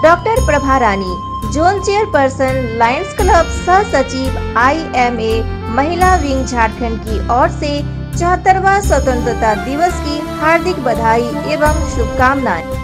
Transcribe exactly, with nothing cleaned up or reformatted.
Doctor Prabha Rani, zone chairperson lions club सह सचिव I M A महिला विंग झारखंड की ओर से चौहत्तरवां स्वतंत्रता दिवस की हार्दिक बधाई एवं शुभकामनाएं।